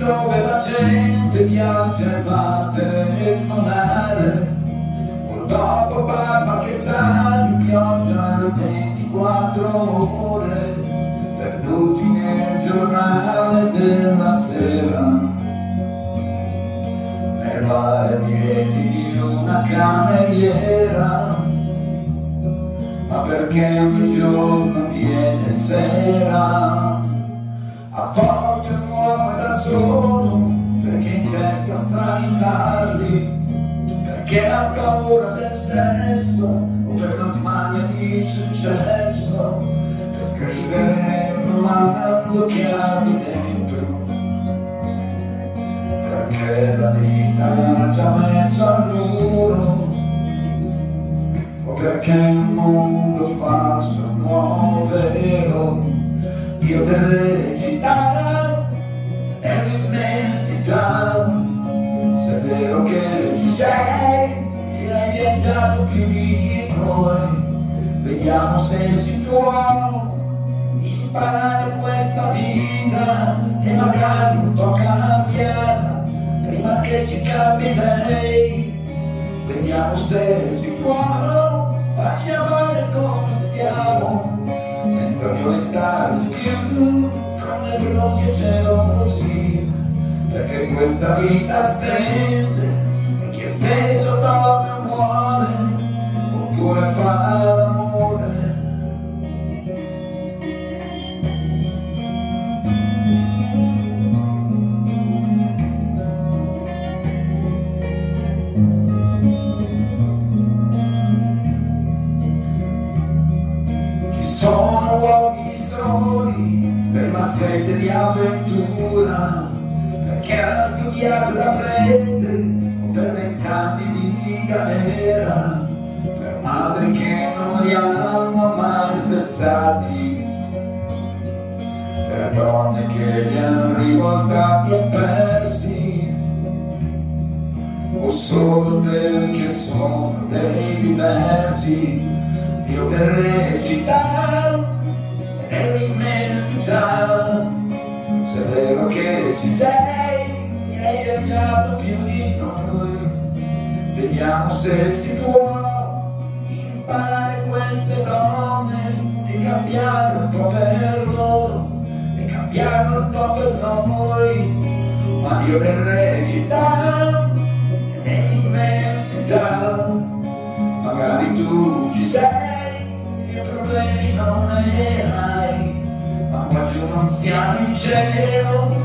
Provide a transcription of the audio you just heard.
dove la gente viaggia e va a telefonare, col dopo barba che sale in pioggia le 24 ore, perduti nel giornale della sera, nei vai e vieni di una cameriera. Ma perché ogni giorno viene sera? A volte un uomo è da solo, perché in testa strani tarli, perché ha paura del sesso, o per la smania di successo, per scrivere un romanzo che ha di dentro, perché la vita l'ha già messo al muro, o perché il mondo falso è un uomo vero. Io delle città e l'immensità, se è vero che ci sei, hai viaggiato più di noi. Vediamo se si può imparare questa vita e magari un po' cambiarla prima che ci cambi lei. Vediamo se si può farci amare come stiamo, senza violentarsi più con nevrosi e gelosi, perché questa vita stende e chi è steso proprio muore, oppure fa l'amore. Sono uomini soli per la sete di avventura, perché ha studiato da prete o per 20 anni di galera, per madri che non li hanno mai spezzati, per donne che li hanno rivoltati e persi, o solo perché sono dei diversi. Io per le città e l'immensità, se è vero che ci sei, hai viaggiato più di noi. Vediamo se si può imparare queste donne e cambiare un po' per loro e cambiare un po' per noi. Ma io per le città e l'immensità, magari tu ci sei, problemi non ne hai, ma qua giù non stiamo in cielo,